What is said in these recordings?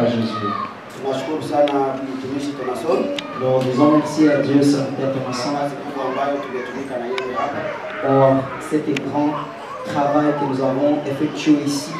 à Jésus. Tunashukuru sana mtumishi Thomason. Nous disons merci à Dieu, serviteur Thomason, pour cet grand travail que nous avons effectué ici.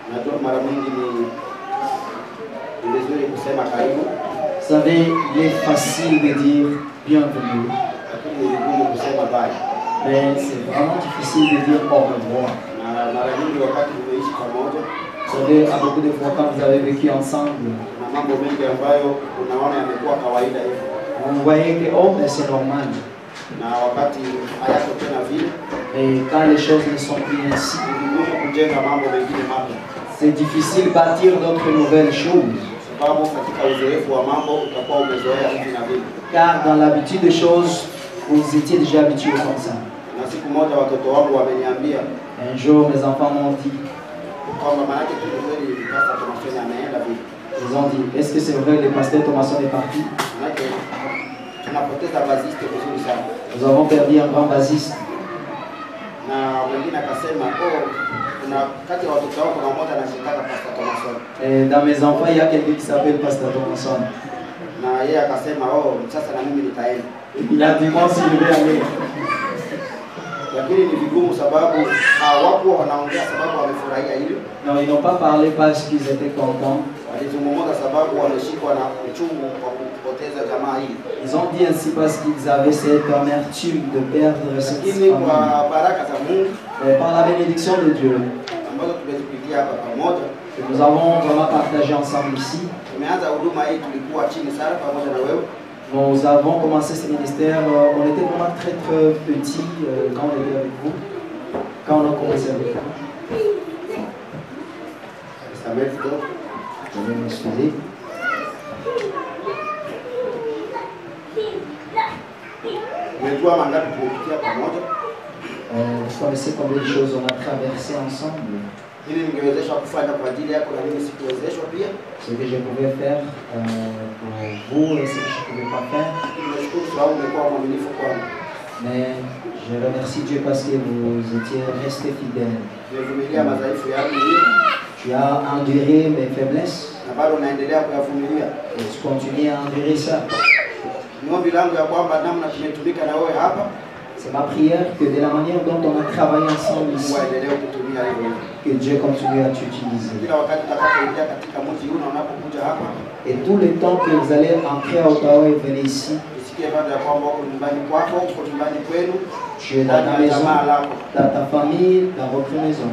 Vous savez, il est facile de dire bienvenue, mais c'est vraiment difficile de dire au revoir. Vous savez, à beaucoup de fois quand vous avez vécu ensemble, vous voyez que oh, mais c'est normal. Et quand les choses ne sont plus ainsi, c'est difficile de bâtir d'autres nouvelles choses. Car dans l'habitude des choses, vous étiez déjà habitué comme ça. Un jour, mes enfants m'ont dit, ils ont dit, est-ce que c'est vrai que le pasteur Thomason est parti? Nous avons perdu un grand basiste. Et dans mes enfants, il y a quelqu'un qui s'appelle pasteur Thomason. Il a dit, moi aussi je vais aller. Non, ils n'ont pas parlé parce qu'ils étaient contents. Ils ont dit ainsi parce qu'ils avaient cette amertume de perdre cette famille. Mais par la bénédiction de Dieu, que nous avons vraiment partagé ensemble ici, nous avons commencé ce ministère, on était vraiment très petits quand on était avec vous, quand on a commencé avec vous. Je vais m'excuser. Vous connaissez combien de choses on a traversé ensemble. Ce que je pouvais faire pour vous et ce que je ne pouvais pas faire. Mais je remercie Dieu parce que vous étiez resté fidèles. Tu as enduré mes faiblesses et tu continues à endurer ça. C'est ma prière que de la manière dont on a travaillé ensemble ici, que Dieu continue à t'utiliser. Et tout le temps que vous allez entrer à Ottawa et venir ici, tu es dans ta maison, dans ta famille, dans votre maison.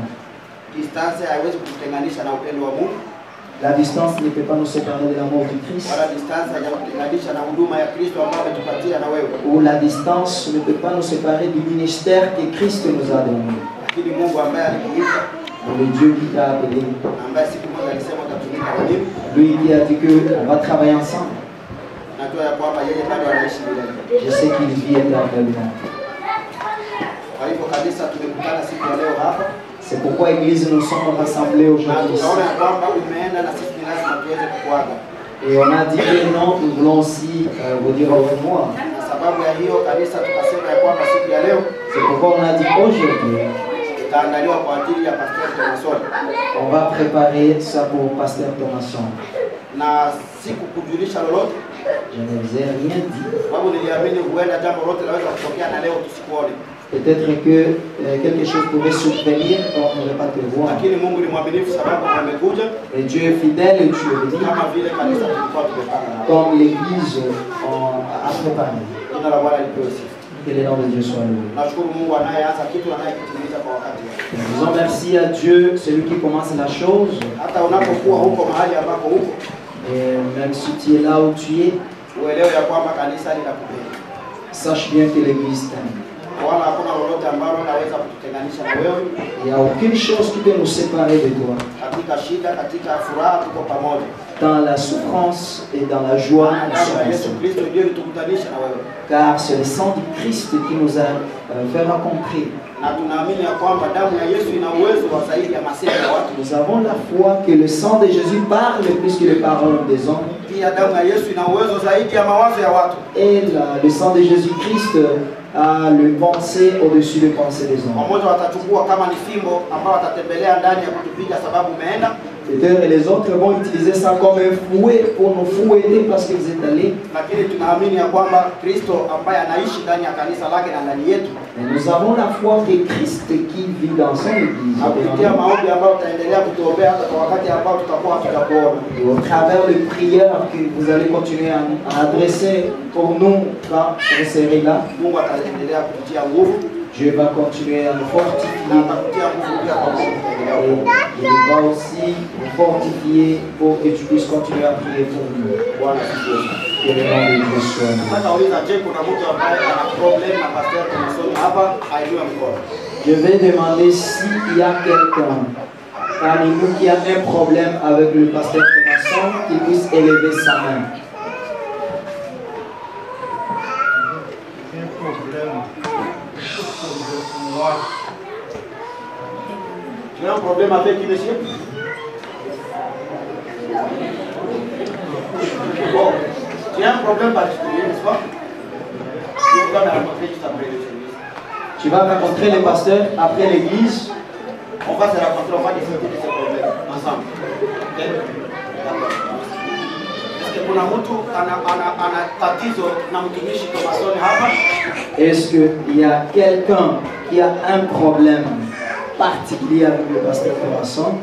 La distance ne peut pas nous séparer de l'amour du Christ. Ou la distance ne peut pas nous séparer du ministère que Christ nous a donné. Le Dieu qui t'a appelé, lui qui a dit qu'on va travailler ensemble, je sais qu'il vit éternellement. C'est pourquoi Église nous sommes rassemblés aujourd'hui. Et on a dit que non, nous voulons aussi vous dire au revoir. C'est pourquoi on a dit aujourd'hui, on va préparer ça pour Pasteur Thomason. Je ne vous ai rien dit. Peut-être que quelque chose pourrait survenir, on ne pourrait pas te voir. Et Dieu est fidèle et tu es venu. Comme l'Église a préparé. Que le nom de Dieu soit loué. Nous disons merci à Dieu, celui qui commence la chose. Et même si tu es là où tu es, sache bien que l'Église t'aime. Il n'y a aucune chose qui peut nous séparer de toi. Dans la souffrance et dans la joie, car c'est le sang du Christ qui nous a fait rencontrer. Nous avons la foi que le sang de Jésus parle plus que les paroles des hommes. Et le sang de Jésus-Christ a le pensée au-dessus des pensées des hommes. Et les autres vont utiliser ça comme un fouet pour nous fouetter parce que vous êtes allés. Lakini tunaamini ya kwamba Kristo ambaye anaishi ndani ya kanisa lake na ndani yetu. Mais nous avons la foi que Christ qui vit dans son église. Kupitia maombi ambayo tutaendelea kutuombea hata kwa wakati ambao tutakuwa tutakuona. Et au travers des prières que vous allez continuer à adresser pour nous quand vous serez là, Mungu ataendelea kututia nguvu. Dieu va continuer à nous fortifier. Et il va aussi nous fortifier pour que tu puisses continuer à prier pour nous. Que le nom de Dieu soit loué. Je vais demander s'il y a quelqu'un parmi nous qui a un problème avec le pasteur Thomason, qui puisse élever sa main. Tu as un problème avec qui, monsieur? Bon, tu as un problème particulier, n'est-ce pas? Tu vas me rencontrer juste après le service. Tu vas rencontrer les pasteurs après l'église. On va se rencontrer, on va discuter de ce problème ensemble. Okay? Est-ce que kuna mtu ana tatizo na mtumishi Thomason hapa? Est-ce qu'il y a quelqu'un qui a un problème particulier avec le pasteur Thomason?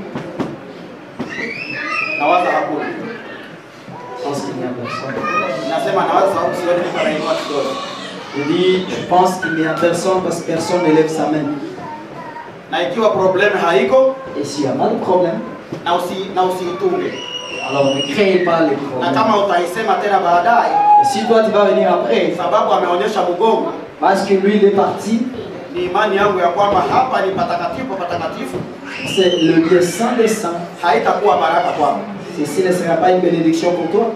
Nawaza hakuna. Je pense qu'il n'y a personne. Nasema nawaza sababu sioni mtu anainua kidole. Je dis, je pense qu'il n'y a personne parce que personne ne lève sa main. Na ikiwa problème haiko, et s'il n'y a pas de problème, na usiitunge. Alors ne créez pas les problèmes. Na kama utaisema tena baadaye, et si toi tu vas venir après, sababu ameonyesha mgongo, parce que lui il est parti, ni imani yangu ya kwamba hapa ni patakatifu patakatifu, c'est le lieu saint des saints, haitakuwa baraka kwako. Ceci ne sera pas une bénédiction pour toi.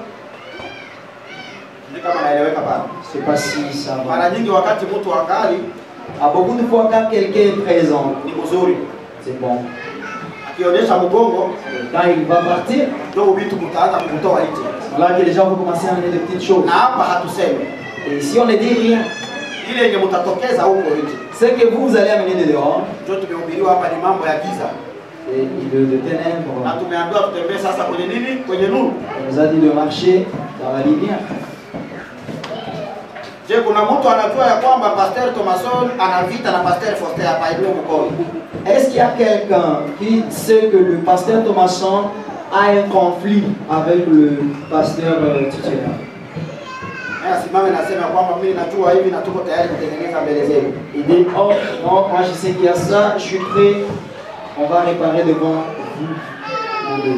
Ni kama naeleweka bado. Je sais pas si ça va. Mara nyingi wakati mtu angali, à beaucoup de fois quand quelqu'un est présent, ni mzuri, c'est bon. Akionyesha mgongo, quand il va partir, ndio vitu mtaanza kutoa nje. Voilà que les gens vont commencer à amener des petites choses. Na hapa hatuseme. Et si on ne dit rien, ile yenye mtatokeza huko nje, ce que vous allez amener de dehors, ndio tumehubiriwa hapa ni mambo ya giza. et de ténèbres. Na tumeambiwa tutembee sasa kwenye nini? Kwenye nuru. On nous a dit de marcher dans la lumière. Je, kuna mtu anajua ya kwamba Pasteur Thomason ana vita na Pasteur Foster hapa ile mkono? Est-ce qu'il y a quelqu'un qui sait que le pasteur Thomason a un conflit avec le pasteur titulaire? Simame nasema kwamba mimi najua hivi na tuko tayari kutengeneza mbele zenu. Il dit, oh non, moi je sais qu'il y a ça, je suis prêt, on va réparer devant vous deux.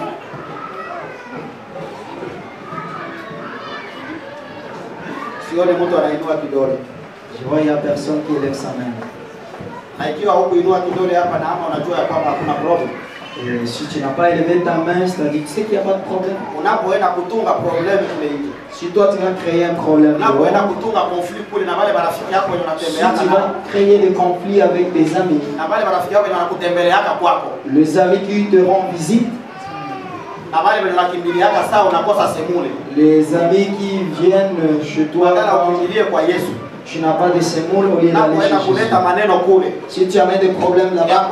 Sione mtu anainua kidole. Je vois il n'y a personne qui lève sa main. Na ikiwa hukuinua kidole hapa na ama unajua ya kwamba hakuna problem. Et si tu n'as pas élevé ta main, c'est-à-dire tu sais qu'il n'y a pas de problème. Unapoenda kutunga problem kule nje. Si toi tu vas créer un problème, unapoenda kutunga conflit kule na wale marafiki yako wenye unatembea si tu vas créer des conflits avec des amis, na wale marafiki yako wenye wanakutembeleaka kwako, les amis qui te rendent visite, na wale wenye wanakimbiliaka saa unakosa semule, les amis qui viennent chez toi, kwa Yesu, tu n'as pas de semoule au lieu d'aller chez Jésus. Si tu amènes des problèmes là-bas,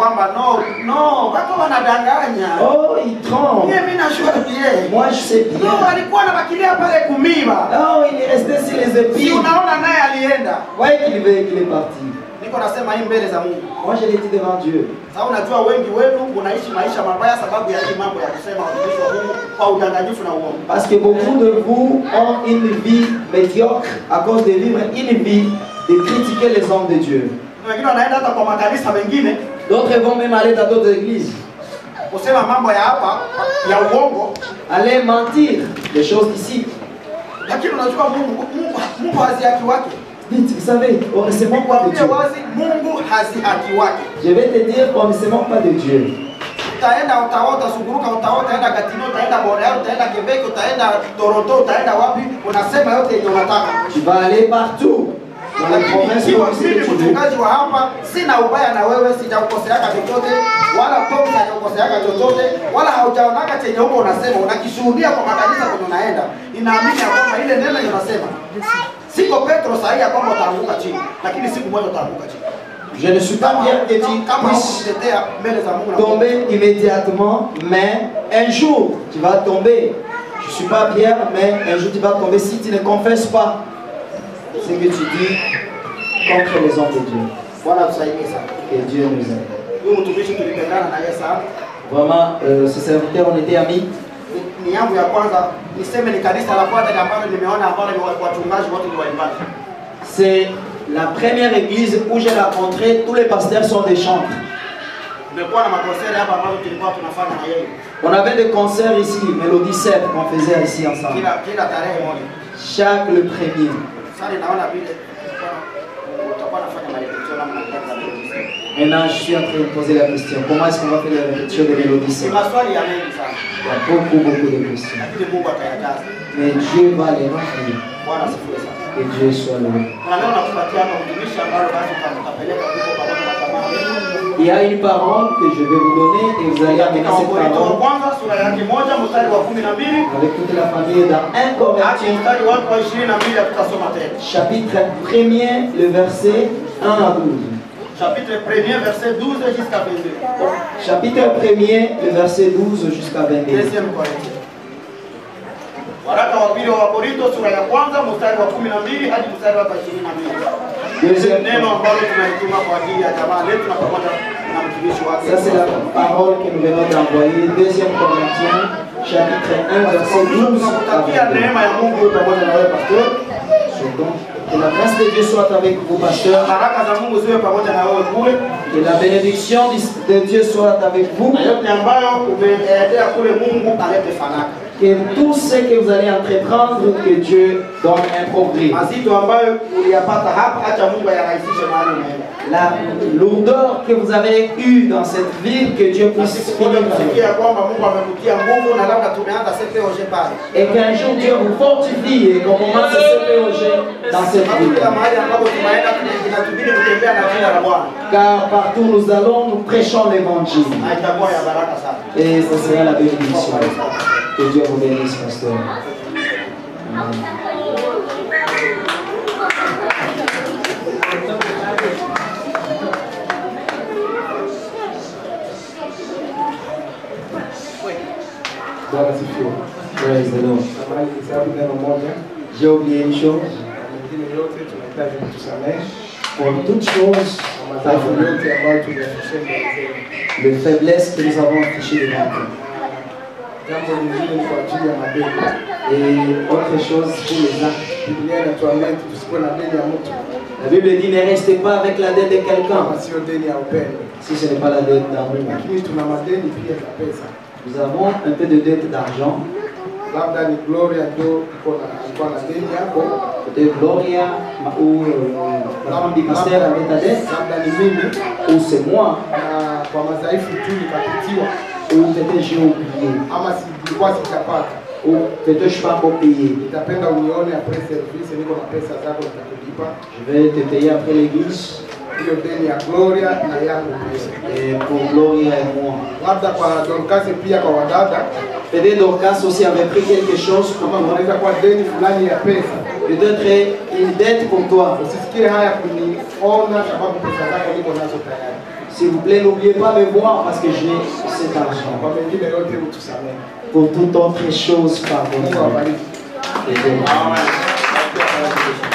oh, ils tremblent. Moi, je sais bien. Non, il est resté sur les épines. Voyez qu'il est parti. Moi, je l'ai dit devant Dieu. Parce que beaucoup de vous ont une vie médiocre à cause de vivre une vie de critiquer les hommes de Dieu. D'autres vont même aller dans d'autres églises. Aller mentir des choses ici. Dites, vous savez, on ne se moque pas de Dieu. Je vais te dire qu'on ne se moque pas de Dieu. Tu vas aller partout dans les provinces où tu veux. Siko Petro sahihi kwamba utaanguka chini, lakini siku moja utaanguka chini. Je ne suis pas bien que tu puisses tomber immédiatement, mais un jour tu vas tomber. Je ne suis pas Pierre, mais un jour tu vas tomber si tu ne confesses pas ce que tu dis contre les hommes de Dieu. Voilà, ça y est ça. Que Dieu nous aide. Vraiment, ce serviteur, on était amis. C'est la première église où j'ai rencontré tous les pasteurs sont des chantres. On avait des concerts ici, Mélodie 7 qu'on faisait ici ensemble. Chaque le premier. Maintenant, je suis en train de poser la question. Comment est-ce qu'on va faire la répétition de Mélodie 7? Il y a beaucoup de questions. Mais Dieu va les remplir. Que Dieu soit loué. Il y a une parole que je vais vous donner et vous allez amener cette parole avec toute la famille dans 1 Corinthiens chapitre 1er, le verset 1 à 12. Chapitre 1er, verset 12 jusqu'à 22. Chapitre 1er, le verset 12 jusqu'à 22. Deuxième Corinthiens. Waraka wa pili wa Korinto sura ya kwanza mstari wa 12 hadi mstari wa 22. Neno ambalo tunaituma kwa ajili ya jamaa letu na pamoja na mtumishi wake. Ça c'est la parole que nous venons d'envoyer. 2 Corinthiens chapitre 1 verset 12. Nakutakia neema ya Mungu pamoja na wewe pastor. Que la grâce de Dieu soit avec vous, pasteur. Baraka za Mungu ziwe pamoja na wewe kule. Que la bénédiction de Dieu soit avec vous. Yote ambayo umeendea kule Mungu alete fanaka. Que tout ce que vous allez entreprendre, que Dieu donne un progrès. La lourdeur que vous avez eue dans cette ville, que Dieu puisse finir. Et qu'un jour Dieu vous fortifie et qu'on commence ce CPOG dans cette ville. Car partout où nous allons, nous prêchons l'évangile. Et ce sera la bénédiction. Que Dieu vous bénisse, pasteur. Amen. Praise the Lord. J'ai oublié une chose. Pour toutes choses, les faiblesses que nous avons affichées devant nous. Et autre chose pour les actes. La Bible dit ne restez pas avec la dette de quelqu'un si ce n'est pas la dette d'amour. Nous avons un peu de dette d'argent. Peut-être Gloria ou la femme du pasteur avait ta dette, ou c'est moi, ou peut-être j'ai oublié, ou peut-être je ne suis pas encore payé. Je vais te payer après l'église. Et pour Gloria et moi. Peut-être Dorcas aussi avait pris quelque chose pour toi. Peut-être une dette pour toi. S'il vous plaît, n'oubliez pas de me voir parce que j'ai cet argent. Pour toute autre chose, pardon.